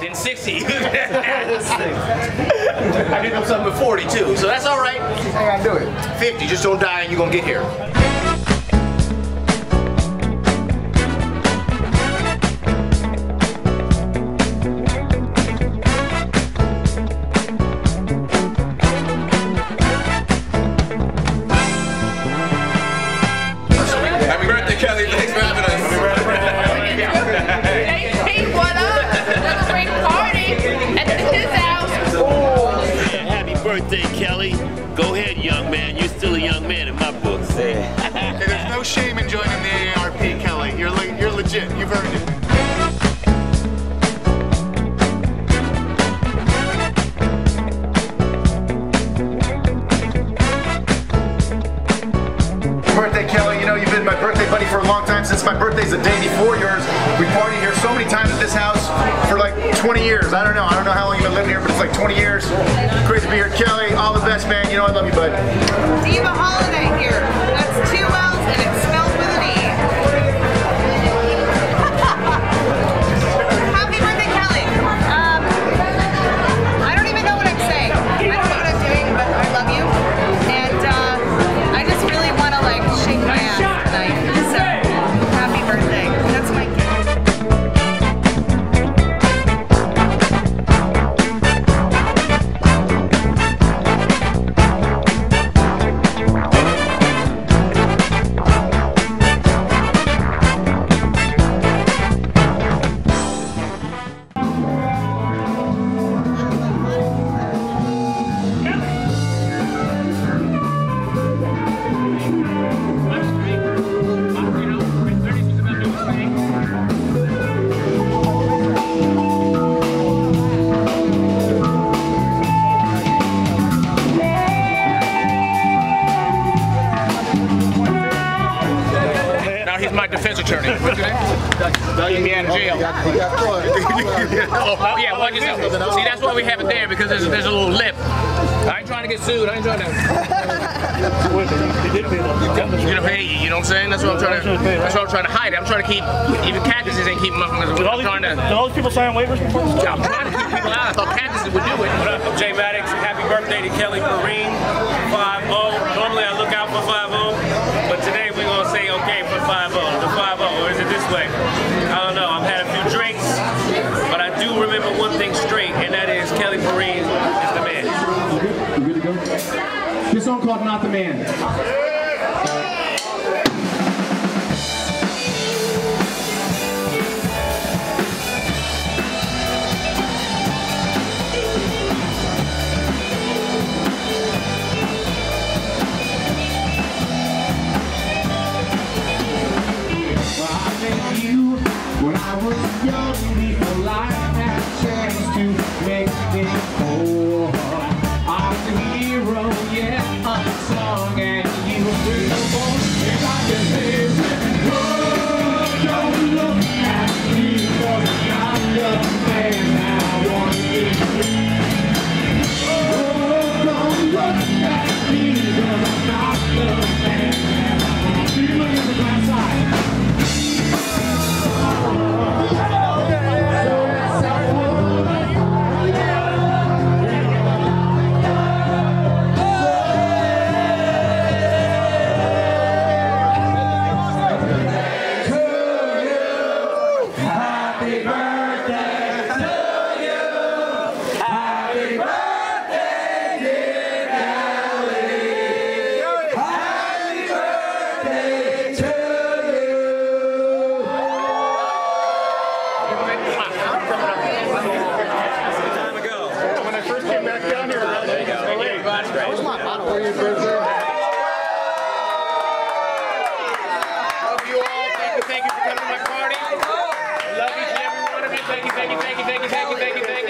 Then 60. I did them something at 40 too, so that's all right. I gotta do it. 50, just don't die and you're gonna get here. Happy birthday, Kelly. Thanks for having us. Hey, what up? Another great party at his house. Happy birthday, Kelly. Go ahead, young man. You're still a young man in my books. Hey, there's no shame in joining the AARP, Kelly. You're legit. You've earned it. Birthday, Kelly. You know, you've been my birthday buddy for a long time. Since my birthday's the day before yours. We partied here so many times at this house for like 20 years. I don't know how long you've been living here, but it's like 20 years. Great to be here. Kelly, all the best, man. You know I love you, bud. Diva Holiday here. That's 2 L's and it's spelled with an E. Happy birthday, Kelly. I don't even know what I'm saying. I don't know what I'm doing, but I love you. And I just really want to like shake my ass tonight. So happy birthday. That's my gift. Now he's my defense attorney. What's your name? Keep me out of jail. Oh yeah, watch yourself. See, that's why we have it there, because there's a little lip. I ain't trying to get sued. I ain't trying to. You know, hey, you know what I'm saying? That's what I'm trying to. That's what I'm trying to hide. I'm trying to keep. Even cactuses ain't keeping up. Did all these people sign waivers before? I'm trying to keep people out. I thought cactuses would do it. What up, I'm Jay Maddox. Happy birthday to Kelly Perine. 5-0. Normally I look out for 5-0, but today we're going to say okay for 5-0. The 5-0, or is it this way? I don't know. I've had a few drinks, but I do remember one thing straight, and that is Kelly Perine is the man. You good to go? This song called Not the Man. When I was young, before life had a chance to make me whole, I'm the hero, yeah, unsung, and you will born if I can live. Oh, don't look at me, 'cause I'm the man I want to be. Oh, don't look at me, 'cause I'm not the man that I want to be. Look at the glass eye. Thank you for coming to my party. I love each and every one of you. Thank you.